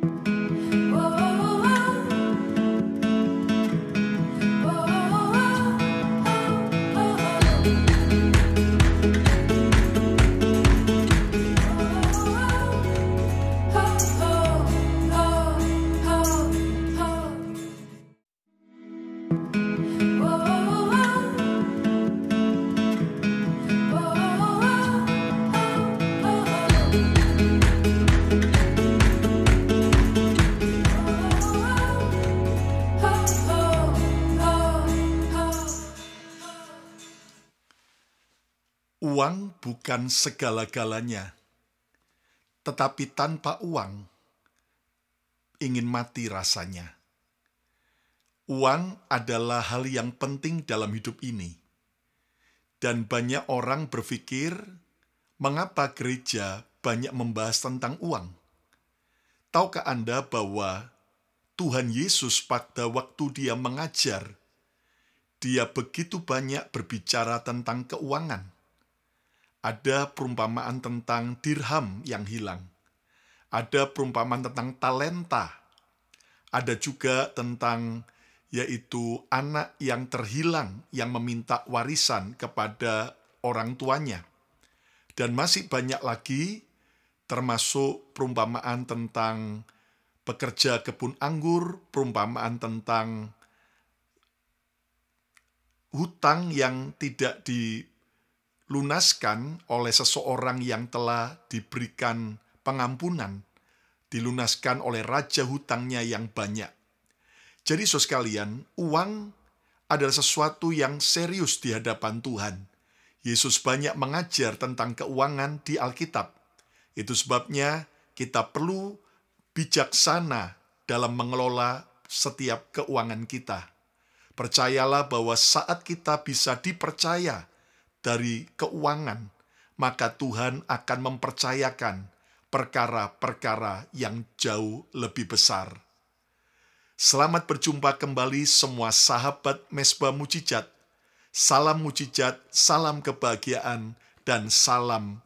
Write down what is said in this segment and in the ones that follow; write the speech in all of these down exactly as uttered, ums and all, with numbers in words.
Uang bukan segala-galanya, tetapi tanpa uang, ingin mati rasanya. Uang adalah hal yang penting dalam hidup ini. Dan banyak orang berpikir, mengapa gereja banyak membahas tentang uang? Tahukah Anda bahwa Tuhan Yesus pada waktu dia mengajar, dia begitu banyak berbicara tentang keuangan. Ada perumpamaan tentang dirham yang hilang. Ada perumpamaan tentang talenta. Ada juga tentang yaitu anak yang terhilang yang meminta warisan kepada orang tuanya. Dan masih banyak lagi termasuk perumpamaan tentang pekerja kebun anggur, perumpamaan tentang hutang yang tidak dilunaskan oleh seseorang yang telah diberikan pengampunan, dilunaskan oleh raja hutangnya yang banyak. Jadi saudara sekalian, uang adalah sesuatu yang serius di hadapan Tuhan. Yesus banyak mengajar tentang keuangan di Alkitab. Itu sebabnya kita perlu bijaksana dalam mengelola setiap keuangan kita. Percayalah bahwa saat kita bisa dipercaya dari keuangan, maka Tuhan akan mempercayakan perkara-perkara yang jauh lebih besar. Selamat berjumpa kembali semua sahabat Mesbah Mujizat. Salam mujizat, salam kebahagiaan, dan salam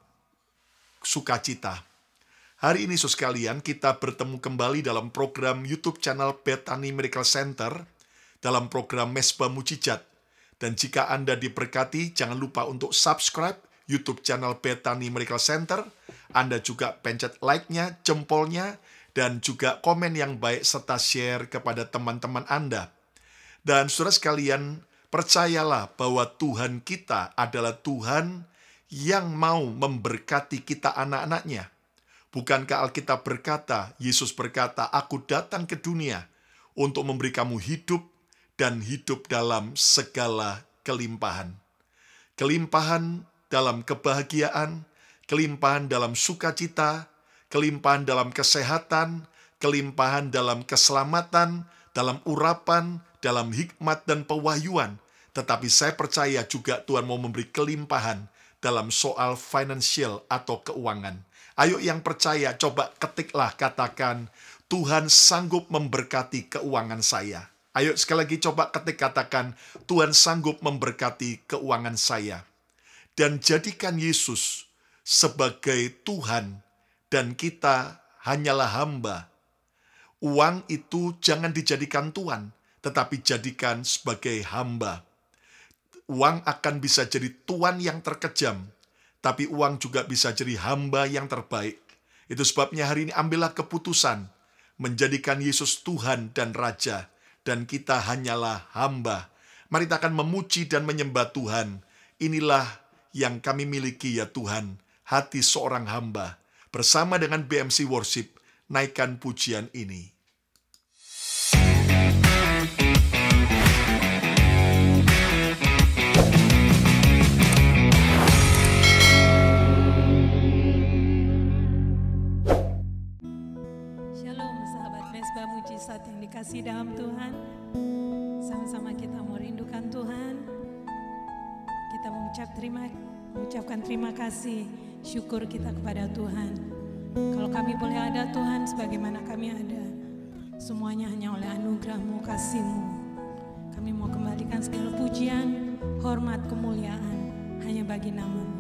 sukacita. Hari ini saudara sekalian, kita bertemu kembali dalam program YouTube channel Bethany Miracle Center, dalam program Mesbah Mujizat. Dan jika Anda diberkati, jangan lupa untuk subscribe YouTube channel Bethany Miracle Center. Anda juga pencet like-nya, jempolnya, dan juga komen yang baik serta share kepada teman-teman Anda. Dan saudara sekalian, percayalah bahwa Tuhan kita adalah Tuhan yang mau memberkati kita anak-anaknya. Bukankah Alkitab berkata, Yesus berkata, "Aku datang ke dunia untuk memberi kamu hidup dan hidup dalam segala kelimpahan." Kelimpahan dalam kebahagiaan, kelimpahan dalam sukacita, kelimpahan dalam kesehatan, kelimpahan dalam keselamatan, dalam urapan, dalam hikmat dan pewahyuan. Tetapi saya percaya juga Tuhan mau memberi kelimpahan dalam soal financial atau keuangan. Ayo yang percaya, coba ketiklah, katakan, Tuhan sanggup memberkati keuangan saya. Ayo sekali lagi coba ketik, katakan, Tuhan sanggup memberkati keuangan saya. Dan jadikan Yesus sebagai Tuhan dan kita hanyalah hamba. Uang itu jangan dijadikan Tuhan, tetapi jadikan sebagai hamba. Uang akan bisa jadi tuan yang terkejam, tapi uang juga bisa jadi hamba yang terbaik. Itu sebabnya hari ini ambillah keputusan menjadikan Yesus Tuhan dan Raja, dan kita hanyalah hamba. Mari kita akan memuji dan menyembah Tuhan. Inilah yang kami miliki ya Tuhan, hati seorang hamba. Bersama dengan B M C Worship, naikkan pujian ini. Mujizat yang dikasih dalam Tuhan, sama-sama kita mau rindukan Tuhan. Kita mengucap terima, mengucapkan terima kasih, syukur kita kepada Tuhan. Kalau kami boleh ada Tuhan, sebagaimana kami ada, semuanya hanya oleh anugerah-Mu, kasih-Mu. Kami mau kembalikan segala pujian, hormat, kemuliaan hanya bagi nama-Mu.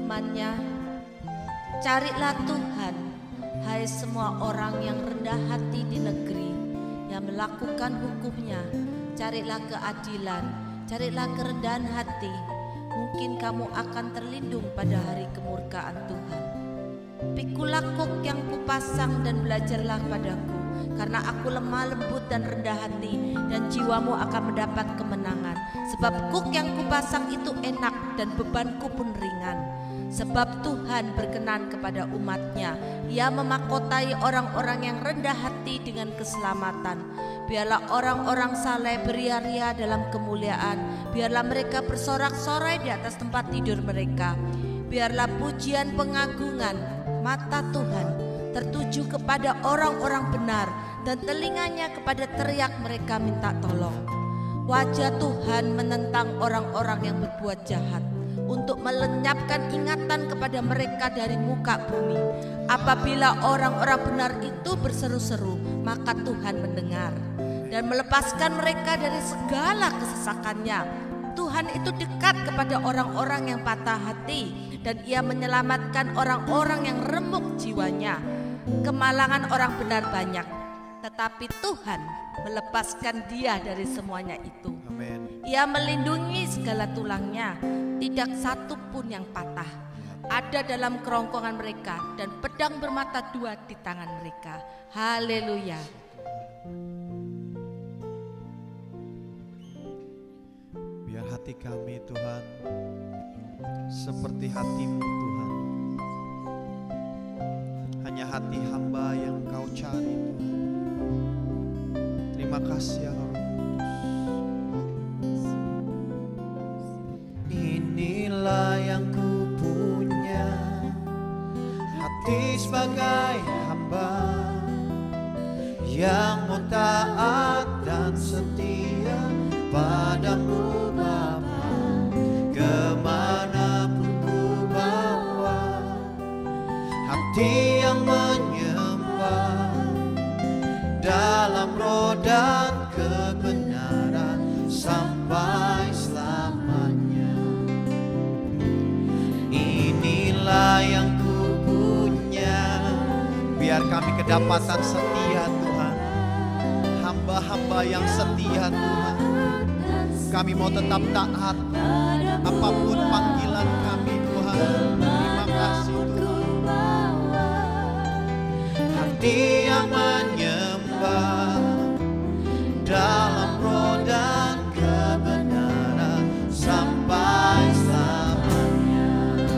firman-Nya, carilah Tuhan, hai semua orang yang rendah hati di negeri, yang melakukan hukum-Nya. Carilah keadilan, carilah kerendahan hati. Mungkin kamu akan terlindung pada hari kemurkaan Tuhan. Pikulah kuk yang kupasang dan belajarlah padaku, karena aku lemah lembut dan rendah hati, dan jiwamu akan mendapat kemenangan. Sebab kuk yang kupasang itu enak dan bebanku pun ringan. Sebab Tuhan berkenan kepada umat-Nya, Ia memahkotai orang-orang yang rendah hati dengan keselamatan. Biarlah orang-orang saleh beria-ria dalam kemuliaan, biarlah mereka bersorak-sorai di atas tempat tidur mereka. Biarlah pujian pengagungan mata Tuhan tertuju kepada orang-orang benar, dan telinganya kepada teriak mereka minta tolong. Wajah Tuhan menentang orang-orang yang berbuat jahat, untuk melenyapkan ingatan kepada mereka dari muka bumi. Apabila orang-orang benar itu berseru-seru, maka Tuhan mendengar dan melepaskan mereka dari segala kesesakannya. Tuhan itu dekat kepada orang-orang yang patah hati, dan Ia menyelamatkan orang-orang yang remuk jiwanya. Kemalangan orang benar banyak, tetapi Tuhan melepaskan dia dari semuanya itu. Amen. Ia melindungi segala tulangnya, tidak satu pun yang patah. Ada dalam kerongkongan mereka, dan pedang bermata dua di tangan mereka. Haleluya. Biar hati kami Tuhan seperti hati-Mu Tuhan. Hanya hati hamba yang Kau cari Tuhan. Terima kasih ya Roh Kudus. Inilah yang ku punya, hati sebagai hamba yang mau taat dan setia padamu Bapa. Kemanapun ku bawa, hati yang menyembah dalam roh dan kebenaran sampai selamanya. Inilah yang ku punya, biar kami kedapatan setia Tuhan, hamba-hamba yang setia Tuhan. Kami mau tetap taat apapun panggilan kami Tuhan. Terima kasih Tuhan. Hati yang menyembah dalam roh dan kebenaran sampai selamanya.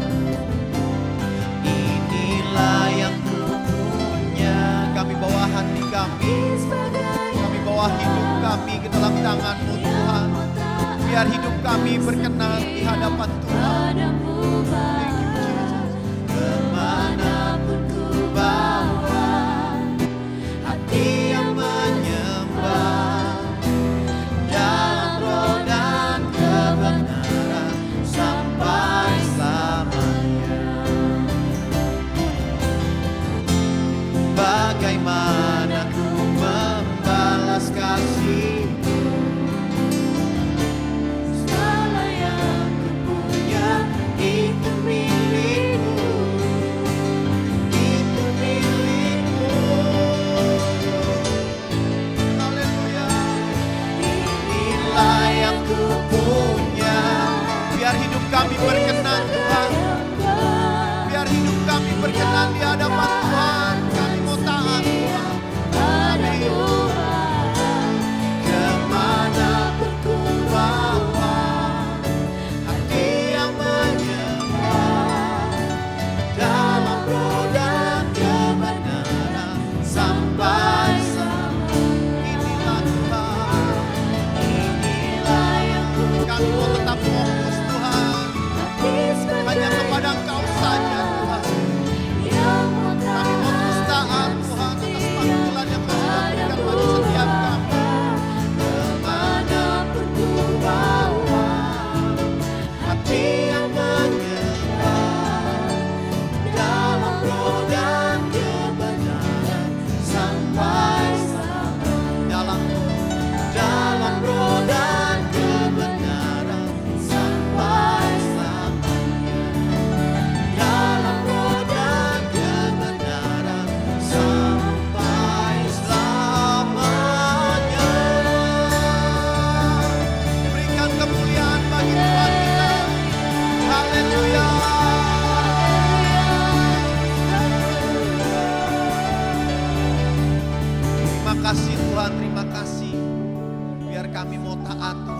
Inilah yang ku punya. Kami bawa hati kami, kami bawa hidup kami ke dalam tangan-Mu Tuhan. Biar hidup kami berkenan di hadapan Tuhan. Thank you, Jesus. Kemanapun ku bawa, hati yang menyembah dalam roh dan kebenaran sampai selamanya. Bagaimana ku membalas kasih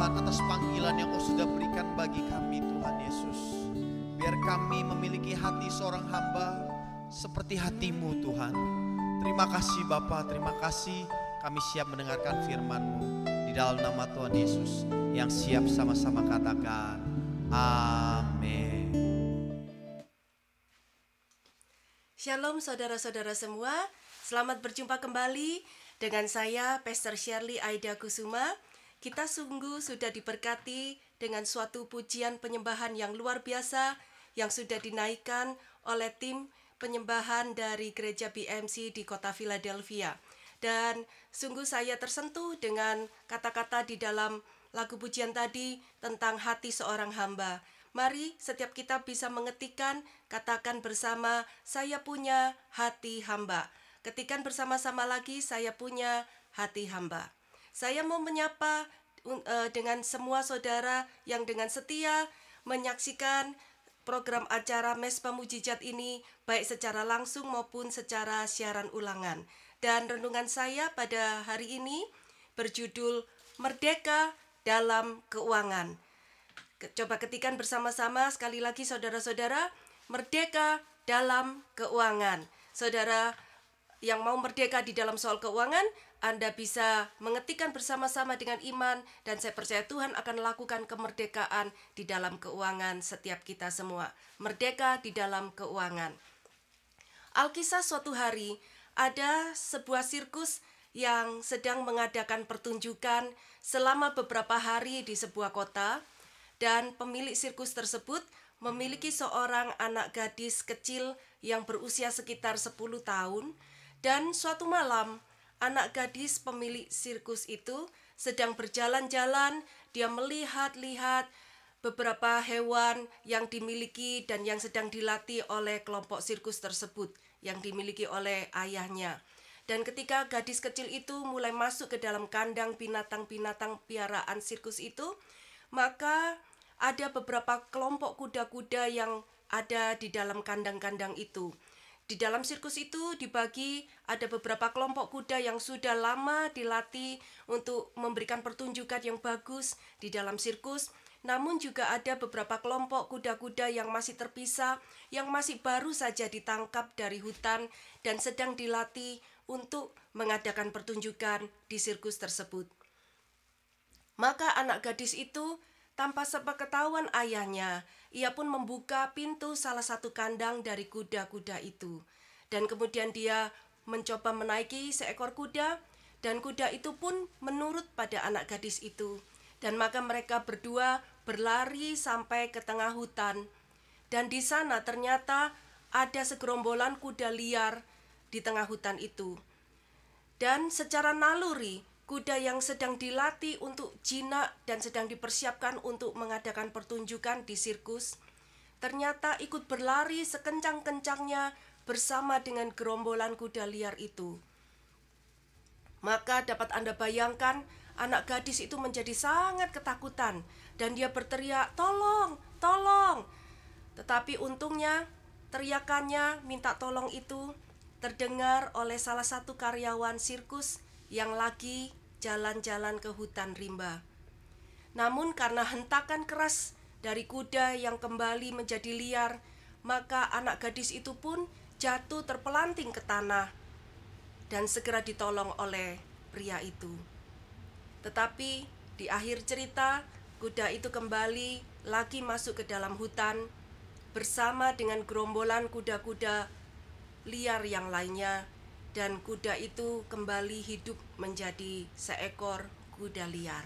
Tuhan atas panggilan yang Kau sudah berikan bagi kami Tuhan Yesus. Biar kami memiliki hati seorang hamba seperti hati-Mu Tuhan. Terima kasih Bapa, terima kasih kami siap mendengarkan firman-Mu. Di dalam nama Tuhan Yesus yang siap sama-sama katakan amin. Shalom saudara-saudara semua, selamat berjumpa kembali dengan saya Pastor Shirley Aida Kusuma. Kita sungguh sudah diberkati dengan suatu pujian penyembahan yang luar biasa yang sudah dinaikkan oleh tim penyembahan dari Gereja B M C di kota Philadelphia. Dan sungguh saya tersentuh dengan kata-kata di dalam lagu pujian tadi tentang hati seorang hamba. Mari setiap kita bisa mengetikkan, katakan bersama, saya punya hati hamba. Ketikan bersama-sama lagi, saya punya hati hamba. Saya mau menyapa uh, dengan semua saudara yang dengan setia menyaksikan program acara Mesbah Mujizat ini, baik secara langsung maupun secara siaran ulangan. Dan renungan saya pada hari ini berjudul Merdeka dalam Keuangan. Coba ketikan bersama-sama sekali lagi saudara-saudara, merdeka dalam keuangan. Saudara yang mau merdeka di dalam soal keuangan, Anda bisa mengetikkan bersama-sama dengan iman, dan saya percaya Tuhan akan lakukan kemerdekaan di dalam keuangan setiap kita semua. Merdeka di dalam keuangan. Alkisah suatu hari, ada sebuah sirkus yang sedang mengadakan pertunjukan selama beberapa hari di sebuah kota, dan pemilik sirkus tersebut memiliki seorang anak gadis kecil yang berusia sekitar sepuluh tahun. Dan suatu malam, anak gadis pemilik sirkus itu sedang berjalan-jalan, dia melihat-lihat beberapa hewan yang dimiliki dan yang sedang dilatih oleh kelompok sirkus tersebut, yang dimiliki oleh ayahnya. Dan ketika gadis kecil itu mulai masuk ke dalam kandang binatang-binatang piaraan sirkus itu, maka ada beberapa kelompok kuda-kuda yang ada di dalam kandang-kandang itu. Di dalam sirkus itu dibagi ada beberapa kelompok kuda yang sudah lama dilatih untuk memberikan pertunjukan yang bagus di dalam sirkus. Namun juga ada beberapa kelompok kuda-kuda yang masih terpisah, yang masih baru saja ditangkap dari hutan dan sedang dilatih untuk mengadakan pertunjukan di sirkus tersebut. Maka anak gadis itu tanpa sepengetahuan ayahnya, ia pun membuka pintu salah satu kandang dari kuda-kuda itu. Dan kemudian dia mencoba menaiki seekor kuda, dan kuda itu pun menurut pada anak gadis itu. Dan maka mereka berdua berlari sampai ke tengah hutan. Dan di sana ternyata ada segerombolan kuda liar di tengah hutan itu. Dan secara naluri, kuda yang sedang dilatih untuk jinak dan sedang dipersiapkan untuk mengadakan pertunjukan di sirkus, ternyata ikut berlari sekencang-kencangnya bersama dengan gerombolan kuda liar itu. Maka dapat Anda bayangkan, anak gadis itu menjadi sangat ketakutan dan dia berteriak, "Tolong, tolong!" Tetapi untungnya teriakannya minta tolong itu terdengar oleh salah satu karyawan sirkus yang lagi jalan-jalan ke hutan rimba. Namun karena hentakan keras dari kuda yang kembali menjadi liar, maka anak gadis itu pun jatuh terpelanting ke tanah dan segera ditolong oleh pria itu. Tetapi di akhir cerita, kuda itu kembali lagi masuk ke dalam hutan bersama dengan gerombolan kuda-kuda liar yang lainnya, dan kuda itu kembali hidup menjadi seekor kuda liar.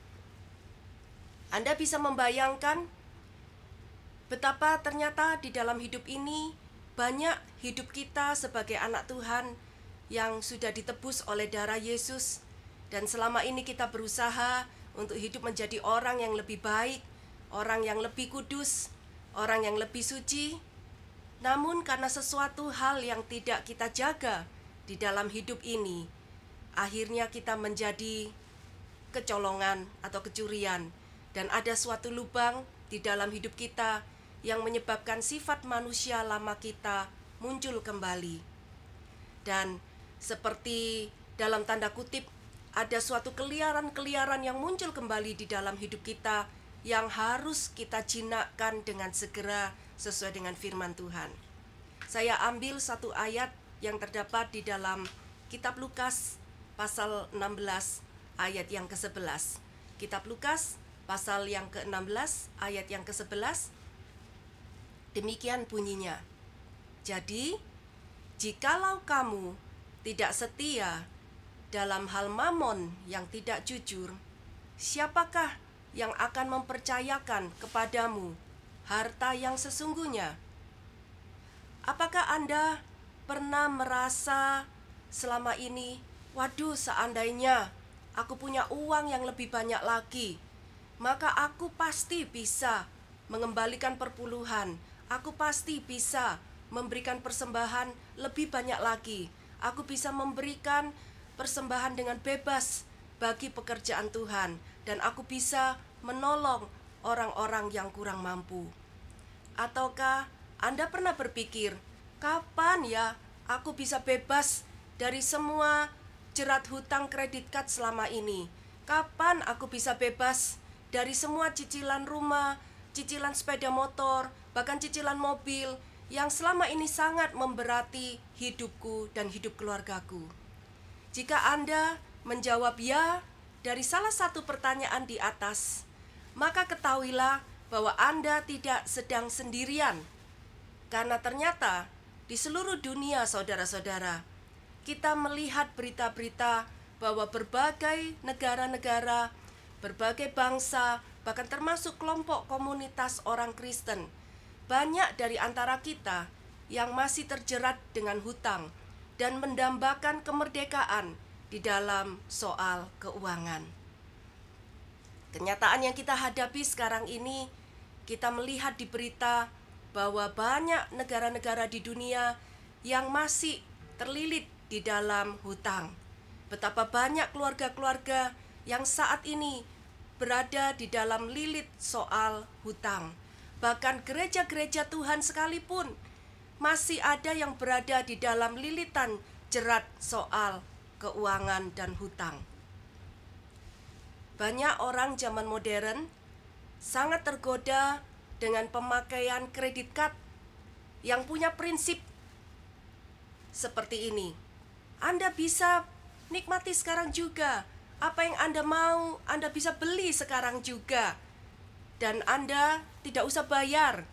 Anda bisa membayangkan betapa ternyata di dalam hidup ini banyak hidup kita sebagai anak Tuhan yang sudah ditebus oleh darah Yesus, dan selama ini kita berusaha untuk hidup menjadi orang yang lebih baik, orang yang lebih kudus, orang yang lebih suci. Namun karena sesuatu hal yang tidak kita jaga di dalam hidup ini, akhirnya kita menjadi kecolongan atau kecurian, dan ada suatu lubang di dalam hidup kita yang menyebabkan sifat manusia lama kita muncul kembali. Dan seperti dalam tanda kutip ada suatu keliaran-keliaran yang muncul kembali di dalam hidup kita yang harus kita jinakkan dengan segera sesuai dengan firman Tuhan. Saya ambil satu ayat yang terdapat di dalam kitab Lukas pasal enam belas ayat yang ke sebelas. Kitab Lukas pasal yang ke enam belas ayat yang ke sebelas. Demikian bunyinya. Jadi, jikalau kamu tidak setia dalam hal mamon yang tidak jujur, siapakah yang akan mempercayakan kepadamu harta yang sesungguhnya? Apakah Anda pernah merasa selama ini, waduh, seandainya aku punya uang yang lebih banyak lagi, maka aku pasti bisa mengembalikan perpuluhan, aku pasti bisa memberikan persembahan lebih banyak lagi, aku bisa memberikan persembahan dengan bebas bagi pekerjaan Tuhan, dan aku bisa menolong orang-orang yang kurang mampu. Ataukah Anda pernah berpikir, kapan ya aku bisa bebas dari semua jerat hutang kredit card selama ini? Kapan aku bisa bebas dari semua cicilan rumah, cicilan sepeda motor, bahkan cicilan mobil yang selama ini sangat memberati hidupku dan hidup keluargaku? Jika Anda menjawab ya dari salah satu pertanyaan di atas, maka ketahuilah bahwa Anda tidak sedang sendirian. Karena ternyata di seluruh dunia, saudara-saudara, kita melihat berita-berita bahwa berbagai negara-negara, berbagai bangsa, bahkan termasuk kelompok komunitas orang Kristen, banyak dari antara kita yang masih terjerat dengan hutang dan mendambakan kemerdekaan di dalam soal keuangan. Kenyataan yang kita hadapi sekarang ini, kita melihat di berita bahwa banyak negara-negara di dunia yang masih terlilit di dalam hutang. Betapa banyak keluarga-keluarga yang saat ini berada di dalam lilit soal hutang. Bahkan gereja-gereja Tuhan sekalipun masih ada yang berada di dalam lilitan jerat soal keuangan dan hutang. Banyak orang zaman modern sangat tergoda dengan pemakaian kredit card yang punya prinsip seperti ini. Anda bisa nikmati sekarang juga. Apa yang Anda mau, Anda bisa beli sekarang juga. Dan Anda tidak usah bayar.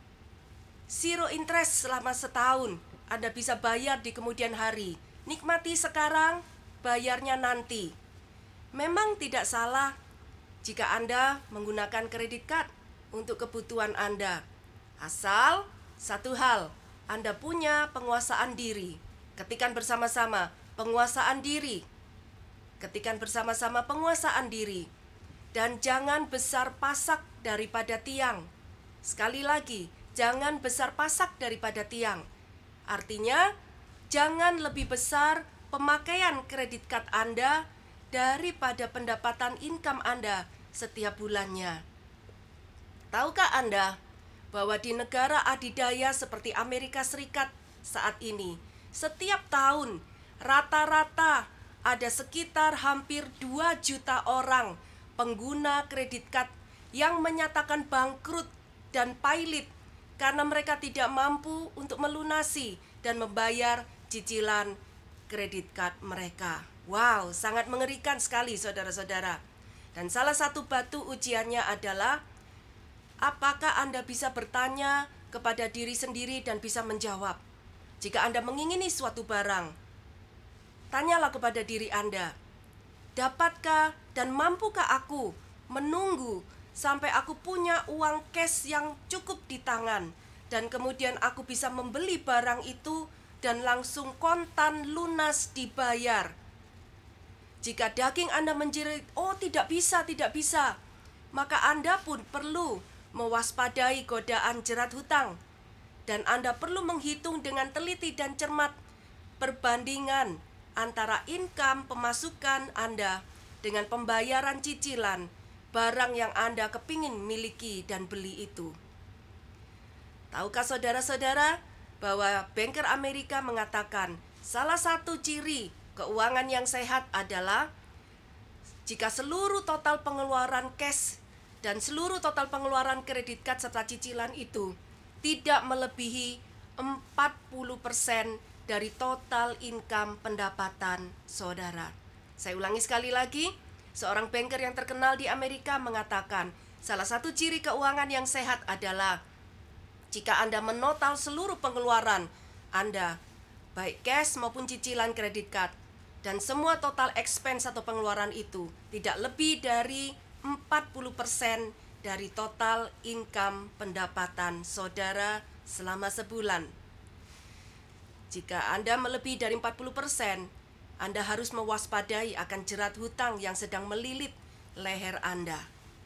Zero interest selama setahun. Anda bisa bayar di kemudian hari. Nikmati sekarang, bayarnya nanti. Memang tidak salah jika Anda menggunakan kredit card untuk kebutuhan Anda. Asal satu hal, Anda punya penguasaan diri. Ketikan bersama-sama penguasaan diri. Ketikan bersama-sama penguasaan diri. Dan jangan besar pasak daripada tiang. Sekali lagi, jangan besar pasak daripada tiang. Artinya, jangan lebih besar pemakaian kredit card Anda daripada pendapatan income Anda setiap bulannya. Tahukah Anda bahwa di negara adidaya seperti Amerika Serikat saat ini, setiap tahun rata-rata ada sekitar hampir dua juta orang pengguna kredit card yang menyatakan bangkrut dan pailit karena mereka tidak mampu untuk melunasi dan membayar cicilan kredit card mereka. Wow, sangat mengerikan sekali saudara-saudara. Dan salah satu batu ujiannya adalah, apakah Anda bisa bertanya kepada diri sendiri dan bisa menjawab? Jika Anda mengingini suatu barang, tanyalah kepada diri Anda, dapatkah dan mampukah aku menunggu sampai aku punya uang cash yang cukup di tangan, dan kemudian aku bisa membeli barang itu dan langsung kontan lunas dibayar? Jika daging Anda menjerit, oh tidak bisa, tidak bisa, maka Anda pun perlu mewaspadai godaan jerat hutang. Dan Anda perlu menghitung dengan teliti dan cermat perbandingan antara income pemasukan Anda dengan pembayaran cicilan barang yang Anda kepingin miliki dan beli itu. Tahukah saudara-saudara bahwa banker Amerika mengatakan salah satu ciri keuangan yang sehat adalah jika seluruh total pengeluaran cash dan seluruh total pengeluaran kredit card serta cicilan itu tidak melebihi empat puluh persen dari total income pendapatan saudara. Saya ulangi sekali lagi, seorang banker yang terkenal di Amerika mengatakan, salah satu ciri keuangan yang sehat adalah jika Anda menotal seluruh pengeluaran Anda, baik cash maupun cicilan kredit card, dan semua total expense atau pengeluaran itu tidak lebih dari empat puluh persen dari total income pendapatan saudara selama sebulan. Jika Anda melebihi dari empat puluh persen, Anda harus mewaspadai akan jerat hutang yang sedang melilit leher Anda.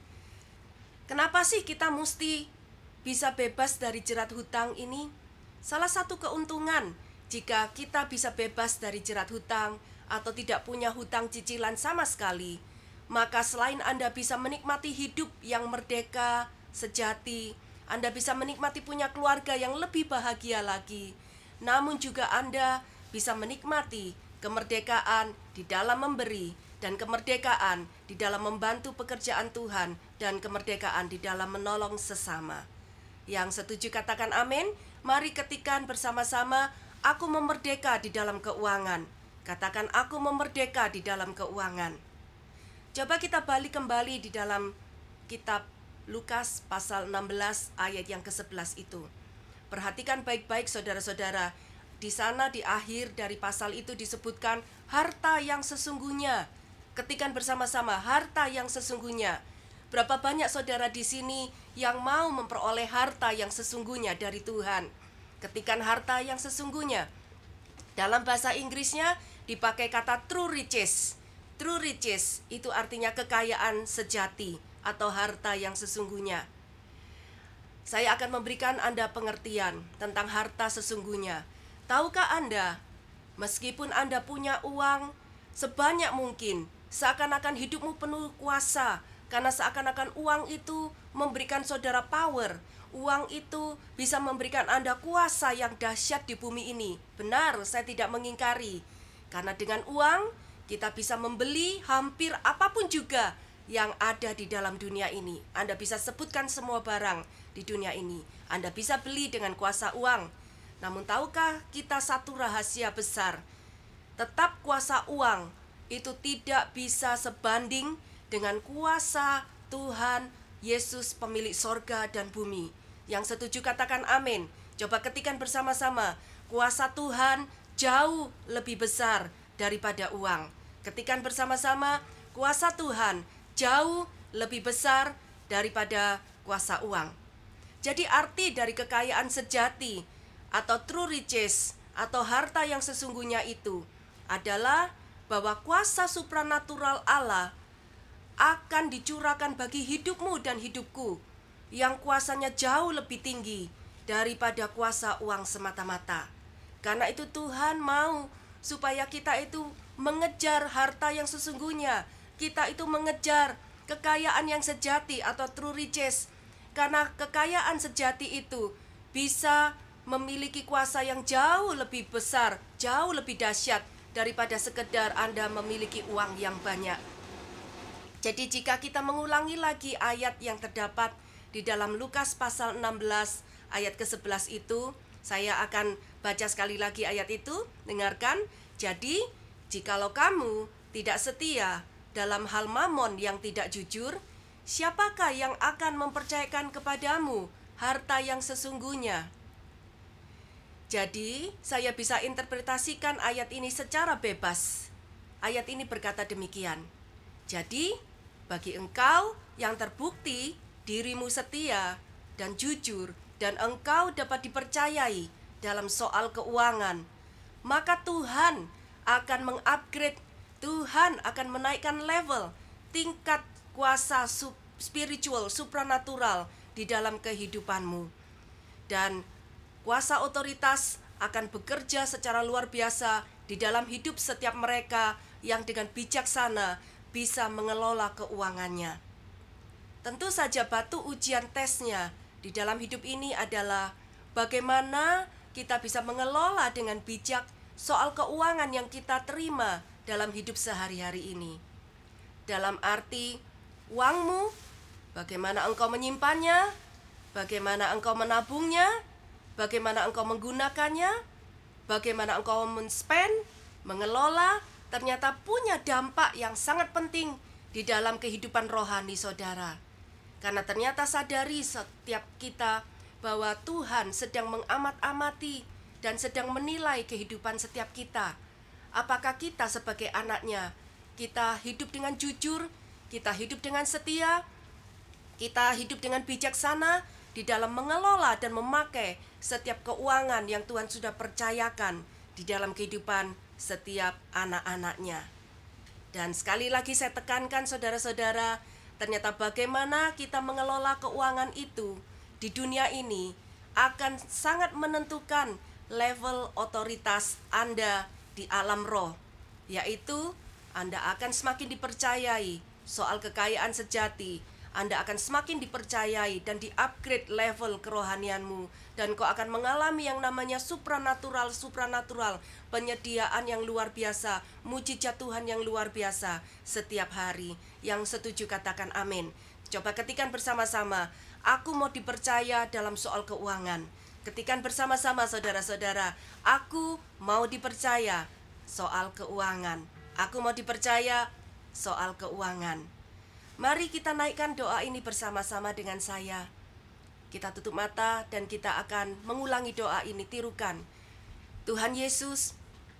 Kenapa sih kita mesti bisa bebas dari jerat hutang ini? Salah satu keuntungan jika kita bisa bebas dari jerat hutang atau tidak punya hutang cicilan sama sekali, maka selain Anda bisa menikmati hidup yang merdeka, sejati, Anda bisa menikmati punya keluarga yang lebih bahagia lagi, namun juga Anda bisa menikmati kemerdekaan di dalam memberi dan kemerdekaan di dalam membantu pekerjaan Tuhan dan kemerdekaan di dalam menolong sesama. Yang setuju katakan amin. Mari ketikan bersama-sama, aku memerdeka di dalam keuangan. Katakan, aku memerdeka di dalam keuangan. Coba kita balik kembali di dalam kitab Lukas pasal enam belas ayat yang ke sebelas itu. Perhatikan baik-baik saudara-saudara. Di sana di akhir dari pasal itu disebutkan harta yang sesungguhnya. Ketikan bersama-sama, harta yang sesungguhnya. Berapa banyak saudara di sini yang mau memperoleh harta yang sesungguhnya dari Tuhan? Ketikan harta yang sesungguhnya. Dalam bahasa Inggrisnya dipakai kata true riches. True riches itu artinya kekayaan sejati atau harta yang sesungguhnya. Saya akan memberikan Anda pengertian tentang harta sesungguhnya. Tahukah Anda, meskipun Anda punya uang sebanyak mungkin, seakan-akan hidupmu penuh kuasa, karena seakan-akan uang itu memberikan saudara power. Uang itu bisa memberikan Anda kuasa yang dahsyat di bumi ini. Benar, saya tidak mengingkari. Karena dengan uang, kita bisa membeli hampir apapun juga yang ada di dalam dunia ini. Anda bisa sebutkan semua barang di dunia ini. Anda bisa beli dengan kuasa uang. Namun tahukah kita satu rahasia besar? Tetap kuasa uang itu tidak bisa sebanding dengan kuasa Tuhan Yesus pemilik sorga dan bumi. Yang setuju katakan amin. Coba ketikan bersama-sama, kuasa Tuhan jauh lebih besar daripada uang. Ketikan bersama-sama, kuasa Tuhan jauh lebih besar daripada kuasa uang. Jadi arti dari kekayaan sejati atau true riches atau harta yang sesungguhnya itu adalah bahwa kuasa supranatural Allah akan dicurahkan bagi hidupmu dan hidupku, yang kuasanya jauh lebih tinggi daripada kuasa uang semata-mata. Karena itu Tuhan mau supaya kita itu mengejar harta yang sesungguhnya. Kita itu mengejar kekayaan yang sejati atau true riches. Karena kekayaan sejati itu bisa memiliki kuasa yang jauh lebih besar, jauh lebih dahsyat daripada sekedar Anda memiliki uang yang banyak. Jadi jika kita mengulangi lagi ayat yang terdapat di dalam Lukas pasal enam belas ayat ke sebelas itu, saya akan baca sekali lagi ayat itu, dengarkan. Jadi, jikalau kamu tidak setia dalam hal mamon yang tidak jujur, siapakah yang akan mempercayakan kepadamu harta yang sesungguhnya? Jadi, saya bisa interpretasikan ayat ini secara bebas. Ayat ini berkata demikian. Jadi, bagi engkau yang terbukti dirimu setia dan jujur dan engkau dapat dipercayai dalam soal keuangan, maka Tuhan akan mengupgrade, Tuhan akan menaikkan level, tingkat kuasa sub, spiritual, supranatural di dalam kehidupanmu. Dan kuasa otoritas akan bekerja secara luar biasa di dalam hidup setiap mereka yang dengan bijaksana bisa mengelola keuangannya. Tentu saja batu ujian tesnya di dalam hidup ini adalah bagaimana kita bisa mengelola dengan bijak soal keuangan yang kita terima dalam hidup sehari-hari ini. dalam arti uangmu, bagaimana engkau menyimpannya, bagaimana engkau menabungnya, bagaimana engkau menggunakannya, bagaimana engkau men-spend, mengelola, ternyata punya dampak yang sangat penting di dalam kehidupan rohani saudara. Karena ternyata sadari setiap kita bahwa Tuhan sedang mengamat-amati dan sedang menilai kehidupan setiap kita. Apakah kita sebagai anaknya, kita hidup dengan jujur, kita hidup dengan setia, kita hidup dengan bijaksana di dalam mengelola dan memakai setiap keuangan yang Tuhan sudah percayakan di dalam kehidupan setiap anak-anaknya. Dan sekali lagi saya tekankan saudara-saudara, ternyata bagaimana kita mengelola keuangan itu di dunia ini akan sangat menentukan level otoritas Anda di alam roh, yaitu Anda akan semakin dipercayai soal kekayaan sejati, Anda akan semakin dipercayai dan di-upgrade level kerohanianmu, dan kau akan mengalami yang namanya supranatural, supranatural, penyediaan yang luar biasa, mujizat Tuhan yang luar biasa setiap hari. Yang setuju katakan amin. Coba ketikan bersama-sama, aku mau dipercaya dalam soal keuangan. Ketikan bersama-sama saudara-saudara, aku mau dipercaya soal keuangan. Aku mau dipercaya soal keuangan. Mari kita naikkan doa ini bersama-sama dengan saya. Kita tutup mata dan kita akan mengulangi doa ini, tirukan. Tuhan Yesus,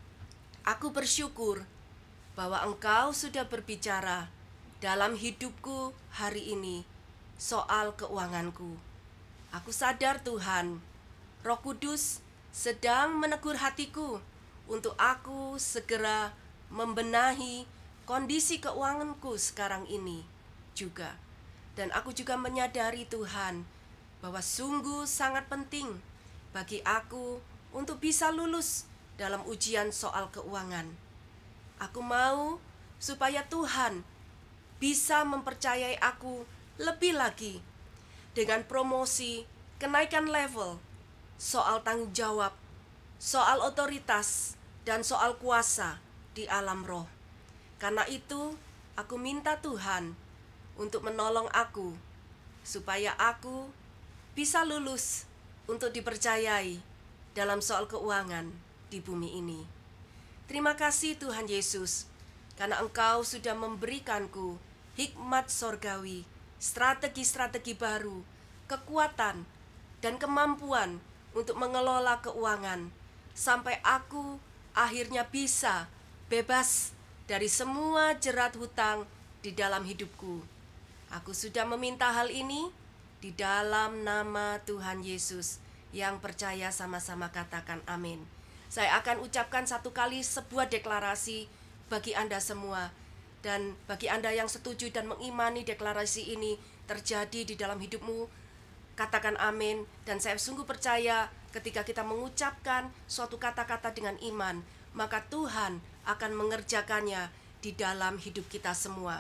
aku bersyukur bahwa Engkau sudah berbicara dalam hidupku hari ini soal keuanganku. Aku sadar Tuhan, Roh Kudus sedang menegur hatiku untuk aku segera membenahi kondisi keuanganku sekarang ini juga. Dan aku juga menyadari Tuhan bahwa sungguh sangat penting bagi aku untuk bisa lulus dalam ujian soal keuangan. Aku mau supaya Tuhan bisa mempercayai aku lebih lagi dengan promosi, kenaikan level, soal tanggung jawab, soal otoritas, dan soal kuasa di alam roh. Karena itu, aku minta Tuhan untuk menolong aku, supaya aku bisa lulus untuk dipercayai dalam soal keuangan di bumi ini. Terima kasih Tuhan Yesus, karena Engkau sudah memberikanku hikmat sorgawi, strategi-strategi baru, kekuatan, dan kemampuan untuk mengelola keuangan, sampai aku akhirnya bisa bebas dari semua jerat hutang di dalam hidupku. Aku sudah meminta hal ini di dalam nama Tuhan Yesus. Yang percaya sama-sama katakan amin. Saya akan ucapkan satu kali sebuah deklarasi bagi Anda semua. Dan bagi Anda yang setuju dan mengimani deklarasi ini terjadi di dalam hidupmu, katakan amin. Dan saya sungguh percaya ketika kita mengucapkan suatu kata-kata dengan iman, maka Tuhan akan mengerjakannya di dalam hidup kita semua.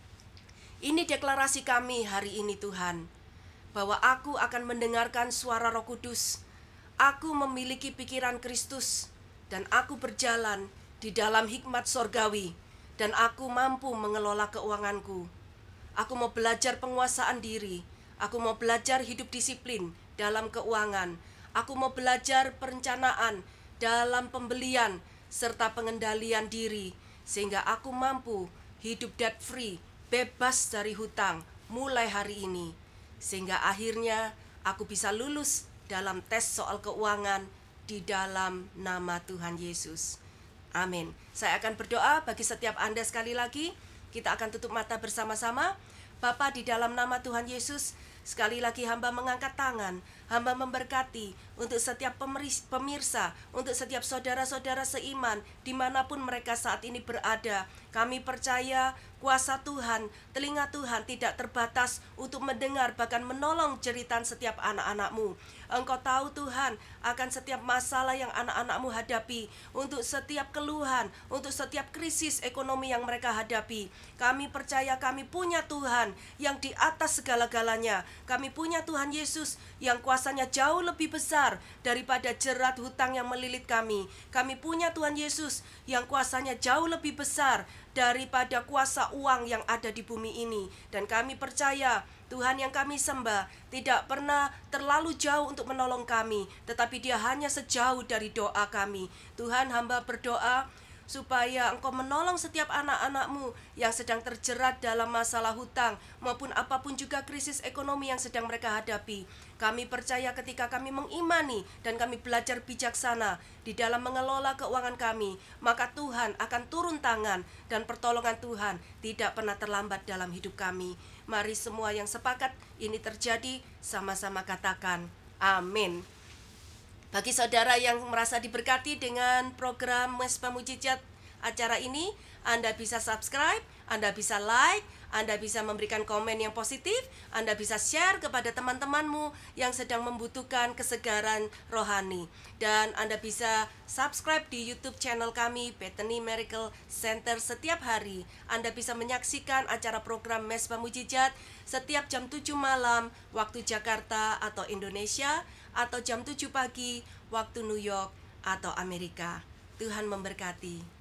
Ini deklarasi kami hari ini Tuhan, bahwa aku akan mendengarkan suara Roh Kudus. Aku memiliki pikiran Kristus, dan aku berjalan di dalam hikmat sorgawi, dan aku mampu mengelola keuanganku. Aku mau belajar penguasaan diri. Aku mau belajar hidup disiplin dalam keuangan. Aku mau belajar perencanaan dalam pembelian serta pengendalian diri, sehingga aku mampu hidup debt free, bebas dari hutang mulai hari ini, sehingga akhirnya aku bisa lulus dalam tes soal keuangan di dalam nama Tuhan Yesus. Amin. Saya akan berdoa bagi setiap Anda sekali lagi. Kita akan tutup mata bersama-sama. Bapa, di dalam nama Tuhan Yesus, sekali lagi hamba mengangkat tangan. Hamba memberkati untuk setiap pemirsa, untuk setiap saudara-saudara seiman, dimanapun mereka saat ini berada. Kami percaya kuasa Tuhan, telinga Tuhan tidak terbatas untuk mendengar bahkan menolong jeritan setiap anak-anak-Mu. Engkau tahu Tuhan akan setiap masalah yang anak-anak-Mu hadapi, untuk setiap keluhan, untuk setiap krisis ekonomi yang mereka hadapi. Kami percaya kami punya Tuhan yang di atas segala-galanya. Kami punya Tuhan Yesus yang kuasa kuasanya jauh lebih besar daripada jerat hutang yang melilit kami. Kami punya Tuhan Yesus yang kuasanya jauh lebih besar daripada kuasa uang yang ada di bumi ini. Dan kami percaya Tuhan yang kami sembah tidak pernah terlalu jauh untuk menolong kami, tetapi Dia hanya sejauh dari doa kami. Tuhan, hamba berdoa supaya Engkau menolong setiap anak-anak-Mu yang sedang terjerat dalam masalah hutang maupun apapun juga krisis ekonomi yang sedang mereka hadapi. Kami percaya ketika kami mengimani dan kami belajar bijaksana di dalam mengelola keuangan kami, maka Tuhan akan turun tangan dan pertolongan Tuhan tidak pernah terlambat dalam hidup kami. Mari semua yang sepakat ini terjadi sama-sama katakan amin. Bagi saudara yang merasa diberkati dengan program Mesbah Mujizat acara ini, Anda bisa subscribe, Anda bisa like, Anda bisa memberikan komen yang positif, Anda bisa share kepada teman-temanmu yang sedang membutuhkan kesegaran rohani. Dan Anda bisa subscribe di YouTube channel kami, Bethany Miracle Center, setiap hari. Anda bisa menyaksikan acara program Mesbah Mujizat setiap jam tujuh malam waktu Jakarta atau Indonesia, atau jam tujuh pagi waktu New York atau Amerika. Tuhan memberkati.